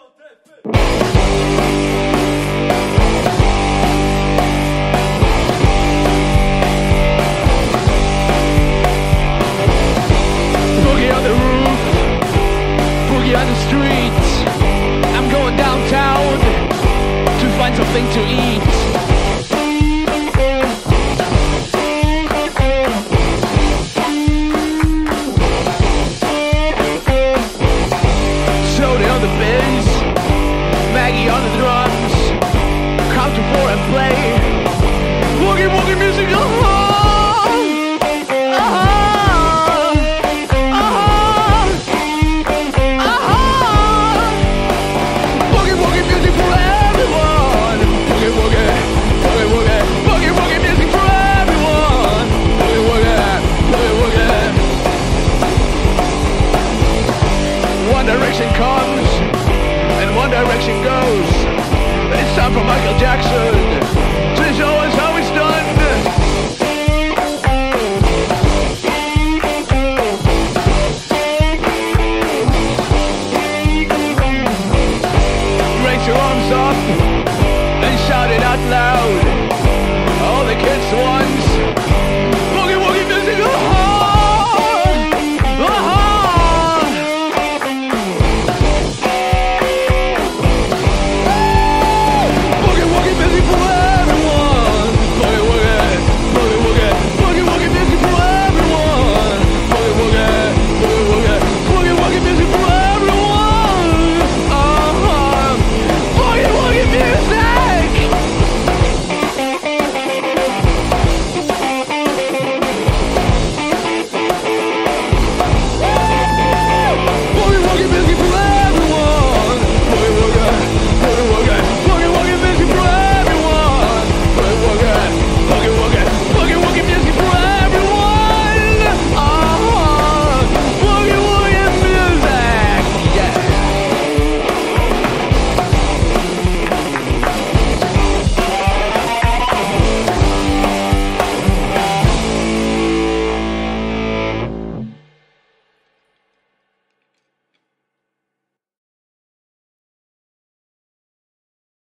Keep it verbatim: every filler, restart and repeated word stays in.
Boogie on the roof, boogie on the streets. I'm going downtown to find something to eat. Jody on the bass, Maggie on the drums. Come to four and play Boogie Woogie music. Oh, oh, oh, oh. Boogie Woogie music for everyone. Boogie Woogie, Boogie Woogie, Boogie Woogie music for everyone. Boogie Woogie, Boogie Woogie. One direction comes and one direction goes. It's time for Michael Jackson.